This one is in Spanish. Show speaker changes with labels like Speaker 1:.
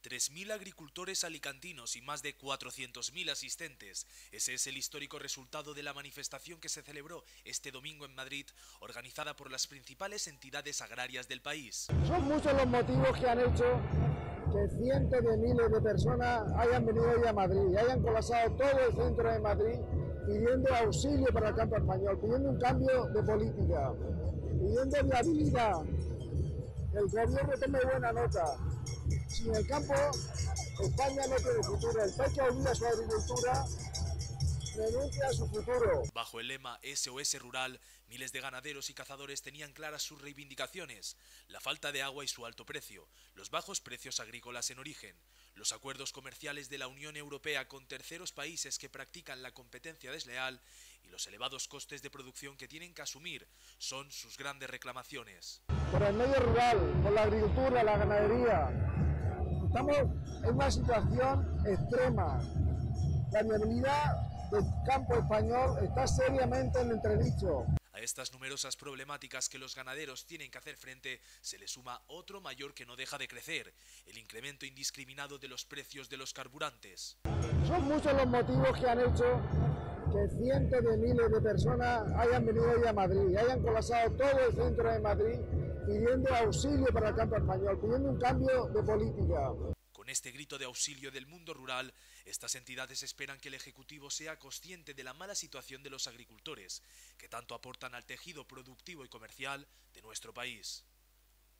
Speaker 1: 3.000 agricultores alicantinos y más de 400.000 asistentes. Ese es el histórico resultado de la manifestación que se celebró este domingo en Madrid, organizada por las principales entidades agrarias del país.
Speaker 2: Son muchos los motivos que han hecho que cientos de miles de personas hayan venido hoy a Madrid y hayan colapsado todo el centro de Madrid pidiendo auxilio para el campo español, pidiendo un cambio de política, pidiendo viabilidad. El gobierno tome buena nota. Sin el campo, España no tiene futuro. El país que olvida su agricultura renuncia a su futuro.
Speaker 1: Bajo el lema SOS Rural, miles de ganaderos y cazadores tenían claras sus reivindicaciones: la falta de agua y su alto precio, los bajos precios agrícolas en origen, los acuerdos comerciales de la Unión Europea con terceros países que practican la competencia desleal y los elevados costes de producción que tienen que asumir son sus grandes reclamaciones.
Speaker 2: Por el medio rural, por la agricultura, la ganadería, estamos en una situación extrema. La viabilidad del campo español está seriamente en entredicho.
Speaker 1: A estas numerosas problemáticas que los ganaderos tienen que hacer frente se le suma otro mayor que no deja de crecer: el incremento indiscriminado de los precios de los carburantes.
Speaker 2: Son muchos los motivos que han hecho que cientos de miles de personas hayan venido hoy a Madrid y hayan colapsado todo el centro de Madrid pidiendo auxilio para el campo español, pidiendo un cambio de política.
Speaker 1: Con este grito de auxilio del mundo rural, estas entidades esperan que el Ejecutivo sea consciente de la mala situación de los agricultores, que tanto aportan al tejido productivo y comercial de nuestro país.